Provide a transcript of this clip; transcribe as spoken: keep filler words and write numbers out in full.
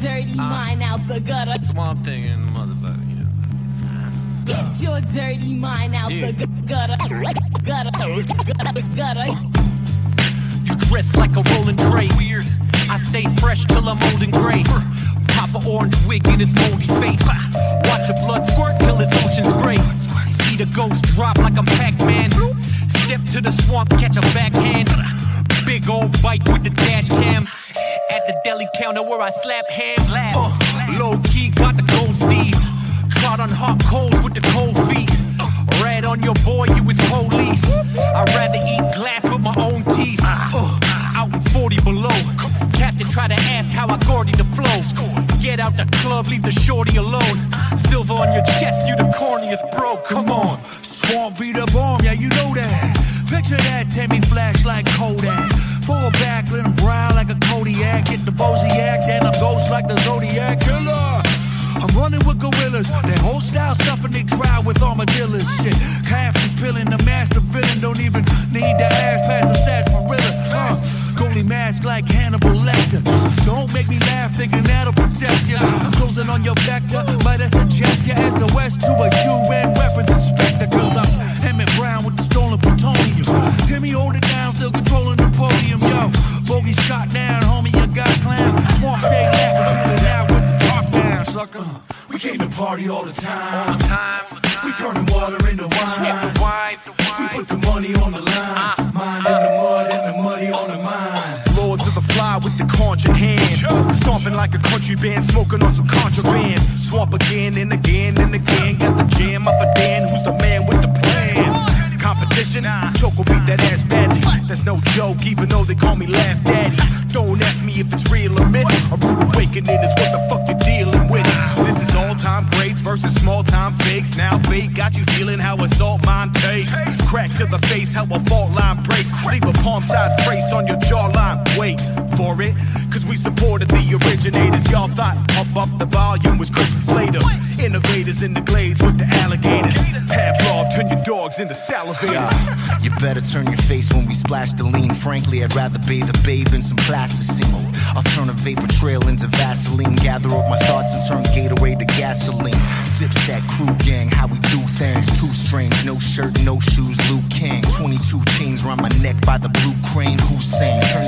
dirty mind out the gutter. That's what I'm thinking, motherfucker. Get your dirty mind out yeah. the gutter, gutter, gutter, gutter. You dress like a rolling tray. Weird. I stay fresh till I'm old and gray. Pop a orange wig in his moldy face. Watch your blood squirt till his ocean spray. See the ghost drop like I'm Pac-Man. Step to the swamp, catch a backhand. Big old bite with the dash cam. At the deli counter where I slap hands. Uh, low key got the gold steez. Trot on hot coals with the cold feet. Rat on your boy, you was police. I'd rather eat glass with my own teeth. Uh, out in forty below. Captain try to ask how I gordy the flow. Get out the club, leave the shorty alone. Silver on your chest, you the corniest bro. Come on. Swamp beat a bomb, yeah, you know that. Picture that, Timmy flash like Kodak. Fall back, let him growl like a Kodiak. Get the Bozziac, then I'm ghost like the Zodiac Killer. I'm running with gorillas. That whole style stuff and they try with armadillos. Shit, calf is peeling, the master villain. Don't even need the ass past the sarsaparilla. Uh, goalie mask like Hannibal Lecter. Don't make me laugh thinking that'll protect you. I'm closing on your vector. Might I suggest you as a west to a U N weapons inspector. Cause I'm Emmett Brown with the stolen plutonium. Timmy hold it down, still controlling the podium. Yo, bogey shot down, homie, you got clown. Swamp stay laughing, peeling out with the top down, sucker. We came to party all the time. All the time. We turning water into wine. The wine, the wine. We put the money on the line. Uh, Mind in the mud and the money on the mind. Lords of the fly with the conch in hand. Stomping like a country band, smoking on some contraband. Swamp again and again and again. Got the jam off a Dan, who's the man with the plan. Competition, Choke will beat that ass badly. That's no joke, even though they call me Laugh Daddy. Don't ask me if it's real or myth. A rude awakening is what the fuck you're dealing with. This is all-time greats versus small-time fakes. Now fate got you feeling how assault mine tastes. Crack to the face, how a fault line breaks. Leave a palm-sized trace on your jawline. Wait for it, cause we supported the originators. Y'all thought pump up the volume was Christian Slater. Innovators in the glades with the alligators. Pavlov, turn your dogs into salivators. You better turn your face when we splash the lean. Frankly, I'd rather bathe a babe in some plasticine. I'll turn a vapor trail into Vaseline. Gather up my thoughts and turn Gatorade to gasoline. Sip set, crew gang, how we do things. Two strings, no shirt, no shoes, Luke King. twenty-two chains around my neck by the blue crane. Hussein, turn